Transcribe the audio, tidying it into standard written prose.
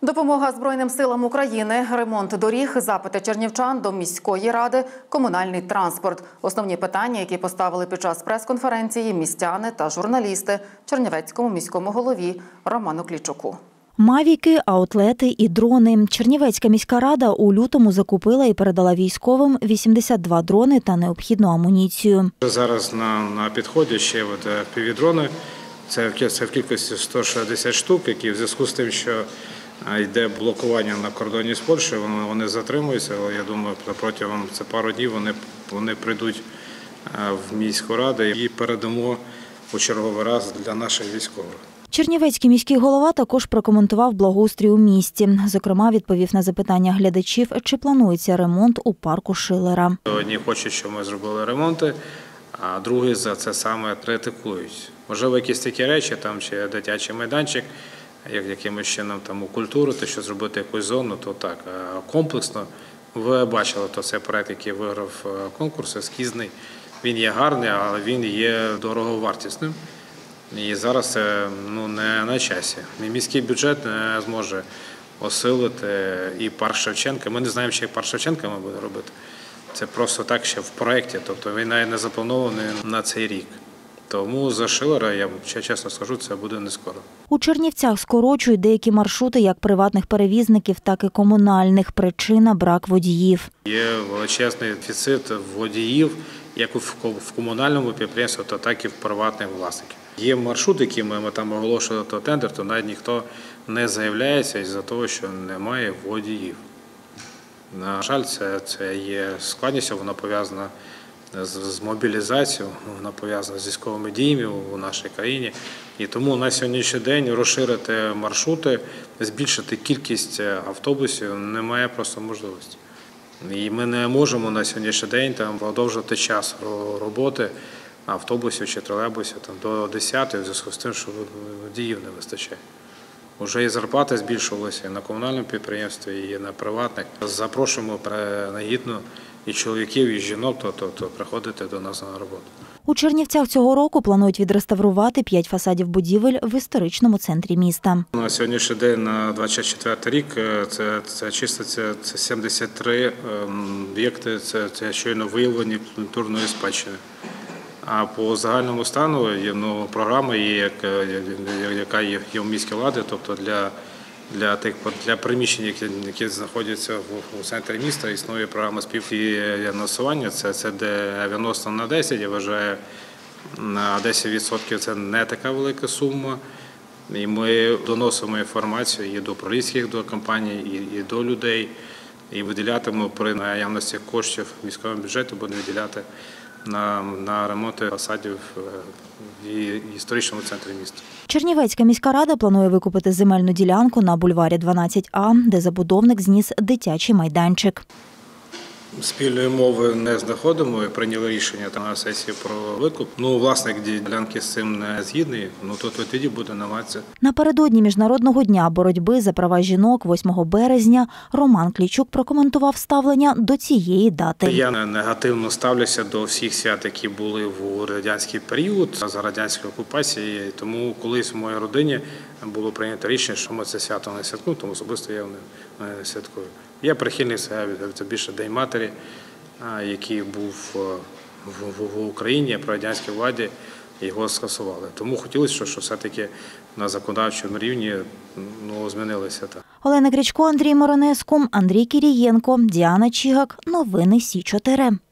Допомога Збройним силам України, ремонт доріг, запити чернівчан до міської ради, комунальний транспорт. Основні питання, які поставили під час прес-конференції містяни та журналісти Чернівецькому міському голові Роману Клічуку. Мавіки, аутлети і дрони. Чернівецька міська рада у лютому закупила і передала військовим 82 дрони та необхідну амуніцію. Зараз на підході ще FPV-дрони. Це в кількості 160 штук, які в зв'язку з тим, що йде блокування на кордоні з Польщею, вони затримуються, але я думаю, протягом пару днів вони прийдуть в міську раду і передамо у черговий раз для наших військових. Чернівецький міський голова також прокоментував благоустрій у місті. Зокрема, відповів на запитання глядачів, чи планується ремонт у парку Шилера. Одні хочуть, щоб ми зробили ремонти, а другі за це саме критикують. Можливо, якісь такі речі, чи дитячий майданчик, якимось чином у культуру, що зробити якусь зону, то так. А комплексно, ви бачили, то цей проект, який виграв конкурс, ескізний, він є гарний, але він є дороговартісним. І зараз це не на часі. Міський бюджет не зможе осилити і парк Шевченка. Ми не знаємо, чи парк Шевченка ми будемо робити. Це просто так ще в проєкті, тобто він навіть не запланований на цей рік. Тому за Шилера, я чесно скажу, це буде не скоро. У Чернівцях скорочують деякі маршрути як приватних перевізників, так і комунальних. Причина – брак водіїв. Є величезний дефіцит водіїв як в комунальному підприємстві, так і в приватних власників. Є маршрути, які ми там оголошували тендер, то навіть ніхто не заявляється із-за того, що немає водіїв. На жаль, це є складністю, вона пов'язана з мобілізацією, вона пов'язана з військовими діями у нашій країні. І тому на сьогоднішній день розширити маршрути, збільшити кількість автобусів немає просто можливості. І ми не можемо на сьогоднішній день продовжити час роботи автобусів чи тролейбусів до 10-ї, в зв'язку з тим, що водіїв не вистачає. Уже і зарплати збільшувалися і на комунальному підприємстві, і на приватних. Запрошуємо принагідно і чоловіків, і жінок, тобто приходити до нас на роботу. У Чернівцях цього року планують відреставрувати 5 фасадів будівель в історичному центрі міста. На сьогоднішній день, на 2024 рік, це чиститься 73 об'єкти, це щойно виявлені культурної спадщини. А по загальному стану є програма, яка є в міській владі, тобто для приміщень, які знаходяться у центрі міста, існує програма співфінансування. Це 90/10, я вважаю, на 10% це не така велика сума. І ми доносимо інформацію і до управлінських компаній, і до людей, і виділятимемо при наявності коштів в міському бюджеті, будемо виділяти на ремонти фасадів в історичному центрі міста. Чернівецька міська рада планує викупити земельну ділянку на бульварі 12А, де забудовник зніс дитячий майданчик. Спільної мови не знаходимо і прийняли рішення на сесії про викуп. Власник ділянки з цим не згідний, то тоді буде намагатися. Напередодні Міжнародного дня боротьби за права жінок 8 березня Роман Клічук прокоментував ставлення до цієї дати. Я негативно ставлюся до всіх свят, які були в радянський період, за радянської окупації. Тому колись в моїй родині було прийнято рішення, що ми це свято не святкуємо, тому особисто я не святкую. Я прихильник, це більше День матері, який був в Україні, при радянській владі, його скасували. Тому хотілося, щоб все-таки на законодавчому рівні змінилося. Олена Крячко, Андрій Моронеско, Андрій Кірієнко, Діана Чігак. Новини Сі 4.